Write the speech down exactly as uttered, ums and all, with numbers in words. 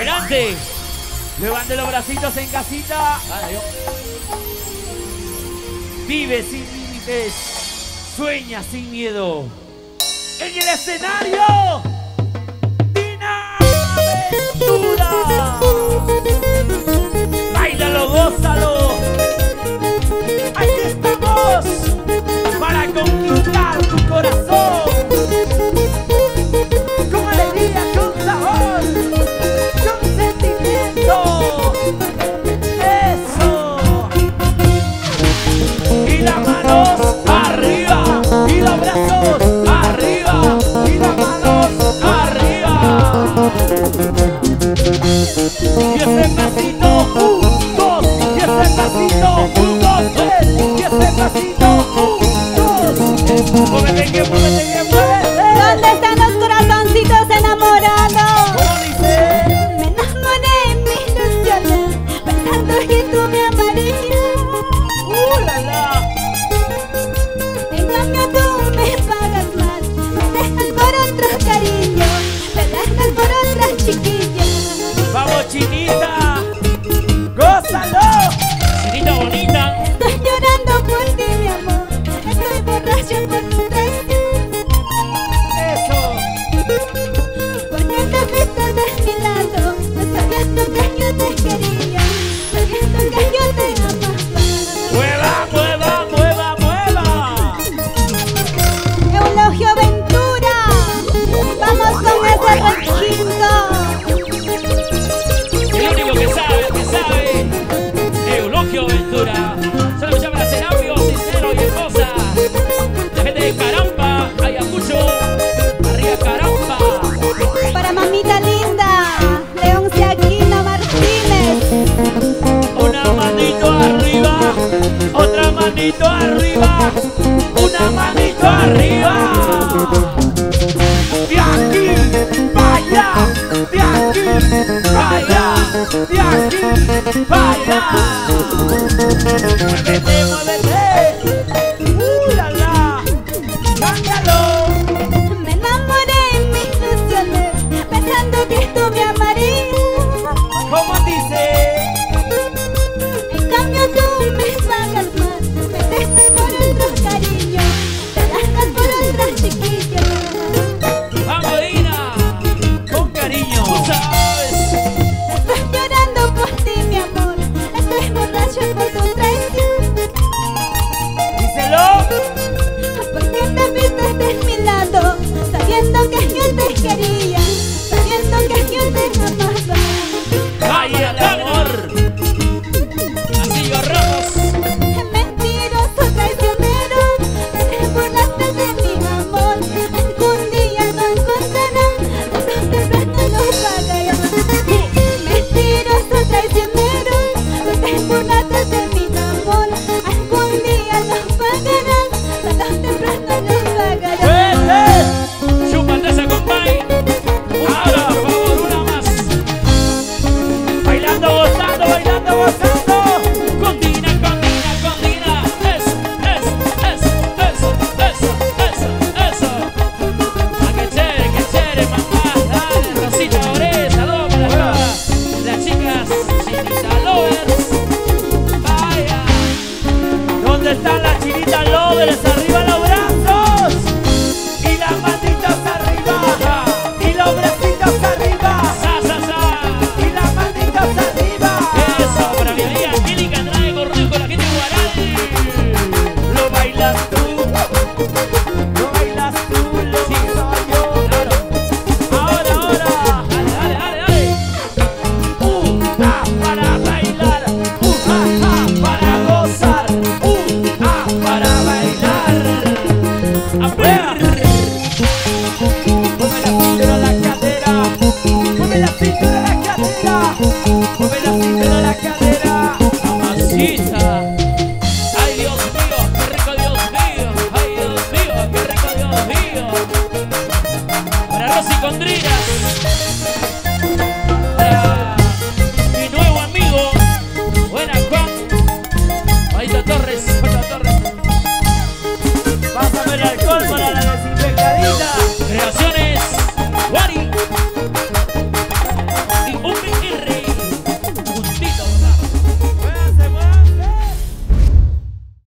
Bailante, levante los bracitos en casita. Vive sin límites, sueña sin miedo. En el escenario, Dina Ventura. Báilalo, gózalo. Aquí estamos para conquistar tu corazón. Con alegría, con sabor, con sentimiento. Eso. Y las manos arriba, y los brazos arriba, y las manos arriba. Y ese pasito, un, dos, y ese pasito, un, dos, tres, y ese pasito, un, dos. Muévete que muévete que muévete. ¿Dónde están los corazoncitos enamorados? ¿Cómo dice? Me enamoré en mis ilusiones, pensando que tú me amarías. ¡Uh, la, la! En cambio tú me pagas más, me dejas por otro cariño, me dejas por otra chiquilla. ¡Vamos, chinita! ¡Gózalo! ¡Chinita bonita! Estoy llorando por ti, mi amor, estoy borracho por tu traición. ¡Eso! Porque te fuiste de mi lado, sabiendo que yo te quería, sabiendo que yo te amaba. ¡Mueva, mueva, mueva, mueva! Eulogio Ventura, vamos con ese requinto. El único que sabe, que sabe, Eulogio Ventura. Se lo llama Serapio, sincero y hermosa. La gente de Caramba, Ayacucho, arriba Caramba. Para mamita linda, Leoncia Aquino Martínez. Una manito arriba, otra manito arriba, una manito arriba. De aquí, vaya, de aquí, vaya, de aquí, vaya. Muévete, muévete. ¡Uh, la, la! ¡Cámbialo! Me enamoré en mis ilusiones, pensando que tú me amarías. ¿Cómo dice? En cambio tú me pagas más, me dejas por otro cariño, te dejas por otra chiquilla. ¡Vamos, Dina! Con cariño. Tú sabes. Estoy llorando por ti, mi amor, estoy borracho por tu traición. Díselo. Porque te fuiste de mi lado, sabiendo que yo te quería, sabiendo que yo te amaba. ¡Vaya el amor! Así yo Ramos. Mentiroso traicionero, te burlaste de mi amor. Algún día lo encontrarás, tarde o temprano lo pagarás. Mentiroso traicionero, te burlaste de mi amor. Algún día lo pagarás, tarde o temprano lo pagarás. ¡Vete! ¡Chúpate esa compay! Ahora, por favor, una más. Bailando, gozando, bailando, gozando. Con Dina, con Dina, con Dina. Eso, eso, eso, eso, eso, eso, eso. Ah, qué chévere, qué chévere, mamá. Dale, Rosita Ores, saludos para todas las chicas Chinita Lovers. Vaya. ¿Dónde están las Chinita Lovers? Arriba los brazos. Y las manitas arriba. Y los bracitos arriba. Sa, sa, sa. Y las manitas arriba. Eso, para mi amiga Angélica Andrade Cornejo, con la gente de Guaral. Lo bailas tú. Lo bailas tú, lo soy yo. Claro. Ahora, ahora. Dale, dale, dale, dale. Un, ah, para bailar. Un, ah, ah, para gozar. Un, ah, para bailar. A ver. Mueve la cintura, la cadera. Mueve la cintura, la cadera. Mueve la cintura, la cadera. Mamacita.